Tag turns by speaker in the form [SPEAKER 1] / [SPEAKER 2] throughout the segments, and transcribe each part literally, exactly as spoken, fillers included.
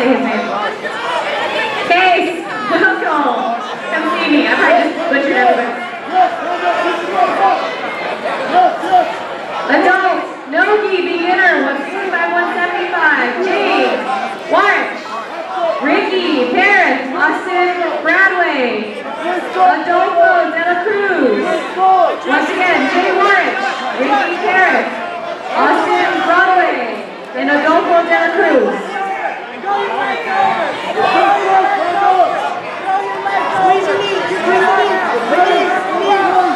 [SPEAKER 1] say his name. Case, welcome. Come see me. I probably just butchered everybody. Adult, Nogi, beginner, one sixty-five, one seventy-five. James, Warch, Ricky, Paris, Austin, Bradway. Adolfo, De La Cruz. Once again, Jay Warch, Ricky, Paris, Austin, Broadway, and Adolfo, De La Cruz.
[SPEAKER 2] Squeeze your knees, squeeze your knees, knees, knees.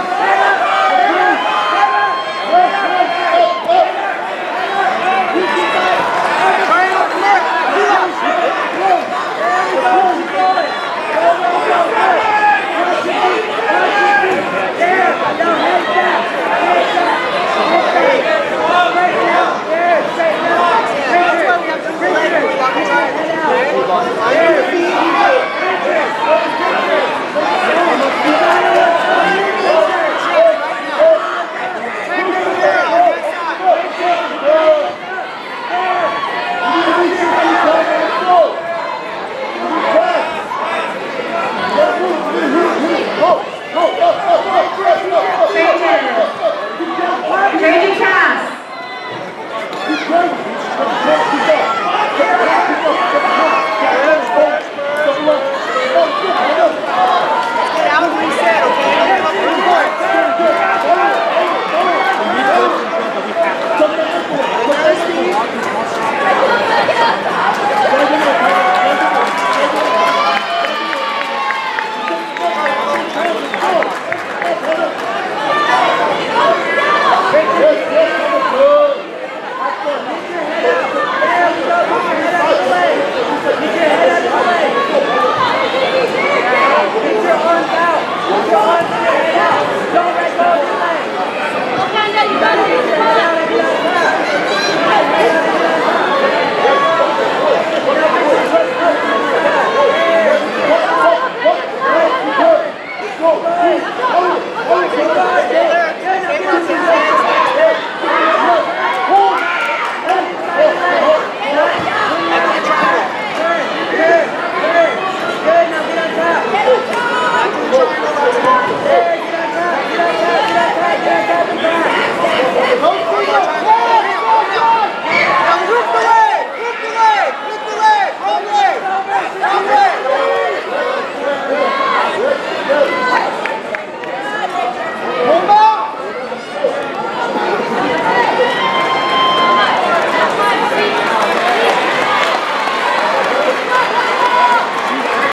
[SPEAKER 1] Changing pass.